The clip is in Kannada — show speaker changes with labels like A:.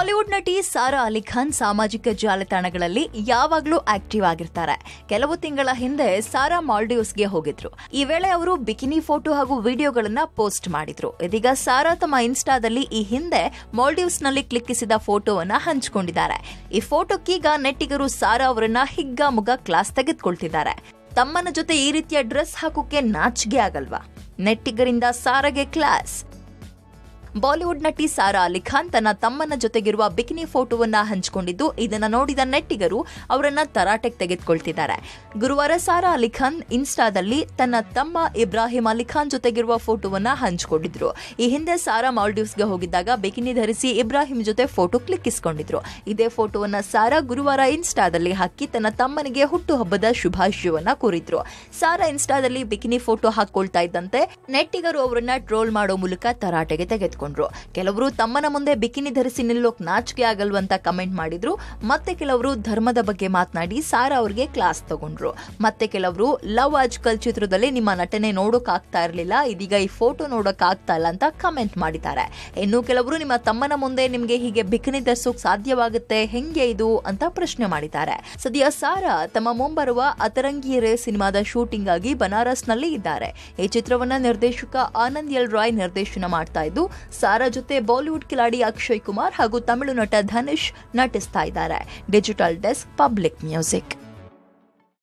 A: ಬಾಲಿವುಡ್ ನಟಿ ಸಾರಾ ಅಲಿ ಖಾನ್ ಸಾಮಾಜಿಕ ಜಾಲತಾಣಗಳಲ್ಲಿ ಯಾವಾಗಲೂ ಆಕ್ಟಿವ್ ಆಗಿರ್ತಾರೆ. ಕೆಲವು ತಿಂಗಳ ಹಿಂದೆ ಸಾರಾ ಮಾಲ್ಡೀವ್ಸ್ಗೆ ಹೋಗಿದ್ರು. ಈ ವೇಳೆ ಅವರು ಬಿಕಿನಿ ಫೋಟೋ ಹಾಗೂ ವಿಡಿಯೋಗಳನ್ನ ಪೋಸ್ಟ್ ಮಾಡಿದ್ರು. ಇದೀಗ ಸಾರಾ ತಮ್ಮ ಇನ್ಸ್ಟಾದಲ್ಲಿ ಈ ಹಿಂದೆ ಮಾಲ್ಡೀವ್ಸ್ನಲ್ಲಿ ಕ್ಲಿಕ್ಕಿಸಿದ ಫೋಟೋವನ್ನ ಹಂಚಿಕೊಂಡಿದ್ದಾರೆ. ಈ ಫೋಟೋಕ್ಕೀಗ ನೆಟ್ಟಿಗರು ಸಾರಾ ಅವರನ್ನ ಹಿಗ್ಗಾಮುಗ್ಗಾ ಕ್ಲಾಸ್ ತೆಗೆದುಕೊಳ್ತಿದ್ದಾರೆ. ತಮ್ಮನ ಜೊತೆ ಈ ರೀತಿಯ ಡ್ರೆಸ್ ಹಾಕೋಕೆ ನಾಚಿಕೆ ಆಗಲ್ವಾ? ನೆಟ್ಟಿಗರಿಂದ ಸಾರಾಗೆ ಕ್ಲಾಸ್. ಬಾಲಿವುಡ್ ನಟಿ ಸಾರಾ ಅಲಿ ಖಾನ್ ತನ್ನ ತಮ್ಮನ ಜೊತೆಗಿರುವ ಬಿಕಿನಿ ಫೋಟೋವನ್ನ ಹಂಚಿಕೊಂಡಿದ್ದು, ಇದನ್ನ ನೋಡಿದ ನೆಟ್ಟಿಗರು ಅವರನ್ನ ತರಾಟೆಗೆ ತೆಗೆದುಕೊಳ್ತಿದ್ದಾರೆ. ಗುರುವಾರ ಸಾರಾ ಅಲಿ ಖಾನ್ ಇನ್ಸ್ಟಾದಲ್ಲಿ ತನ್ನ ತಮ್ಮ ಇಬ್ರಾಹಿಂ ಅಲಿ ಖಾನ್ ಜೊತೆಗಿರುವ ಫೋಟೋವನ್ನ ಹಂಚಿಕೊಂಡಿದ್ರು. ಈ ಹಿಂದೆ ಸಾರಾ ಮಾಲ್ಡೀವ್ಸ್ಗೆ ಹೋಗಿದ್ದಾಗ ಬಿಕಿನಿ ಧರಿಸಿ ಇಬ್ರಾಹಿಂ ಜೊತೆ ಫೋಟೋ ಕ್ಲಿಕ್ಕಿಸಿಕೊಂಡಿದ್ರು. ಇದೇ ಫೋಟೋವನ್ನ ಸಾರಾ ಗುರುವಾರ ಇನ್ಸ್ಟಾದಲ್ಲಿ ಹಾಕಿ ತನ್ನ ತಮ್ಮನಿಗೆ ಹುಟ್ಟುಹಬ್ಬದ ಶುಭಾಶಯವನ್ನ ಕೋರಿದ್ರು. ಸಾರಾ ಇನ್ಸ್ಟಾದಲ್ಲಿ ಬಿಕಿನಿ ಫೋಟೋ ಹಾಕೊಳ್ತಾ ಇದ್ದಂತೆ ನೆಟ್ಟಿಗರು ಅವರನ್ನ ಟ್ರೋಲ್ ಮಾಡೋ ಮೂಲಕ ತರಾಟೆಗೆ ತೆಗೆದುಕೊಂಡ್ರು. ಕೆಲವರು ತಮ್ಮನ ಮುಂದೆ ಬಿಕಿನಿ ಧರಿಸಿ ನಿಲ್ಲೋಕ್ ನಾಚಿಕೆ ಆಗಲ್ವಂತ ಕಮೆಂಟ್ ಮಾಡಿದ್ರು. ಮತ್ತೆ ಕೆಲವರು ಧರ್ಮದ ಬಗ್ಗೆ ಮಾತನಾಡಿ ಸಾರಾ ಅವರಿಗೆ ಕ್ಲಾಸ್ ತಗೊಂಡ್ರು. ಮತ್ತೆ ಕೆಲವರು ಲವ್ ಆಜ್ಕಲ್ ಚಿತ್ರದಲ್ಲಿ ನಿಮ್ಮ ನಟನೆ ನೋಡೋಕ್ ಆಗ್ತಾ ಇರಲಿಲ್ಲ, ಇದೀಗ ಈ ಫೋಟೋ ನೋಡೋಕ್ ಆಗ್ತಾ ಇಲ್ಲ ಅಂತ ಕಮೆಂಟ್ ಮಾಡಿದ್ದಾರೆ. ಇನ್ನು ಕೆಲವರು ನಿಮ್ಮ ತಮ್ಮನ ಮುಂದೆ ನಿಮ್ಗೆ ಹೀಗೆ ಬಿಕಿನಿ ಧರಿಸೋಕ್ ಸಾಧ್ಯವಾಗುತ್ತೆ, ಹೆಂಗೆ ಇದು ಅಂತ ಪ್ರಶ್ನೆ ಮಾಡಿದ್ದಾರೆ. ಸದ್ಯ ಸಾರಾ ತಮ್ಮ ಮುಂಬರುವ ಅತರಂಗಿಯರೆ ಸಿನಿಮಾದ ಶೂಟಿಂಗ್ ಆಗಿ ಬನಾರಸ್ನಲ್ಲಿ ಇದ್ದಾರೆ. ಈ ಚಿತ್ರವನ್ನ ನಿರ್ದೇಶಕ ಆನಂದ್ ಎಲ್ ರಾಯ್ ನಿರ್ದೇಶನ ಮಾಡ್ತಾ ಇದ್ದು, ಸಾರಾ ಜೊತೆ ಬಾಲಿವುಡ್ ಕಿಲಾಡಿ ಅಕ್ಷಯ್ ಕುಮಾರ್ ಹಾಗೂ ತಮಿಳು ನಟ ಧನುಷ್ ನಟಿಸ್ತಾ ಇದ್ದಾರೆ. Digital desk, public music.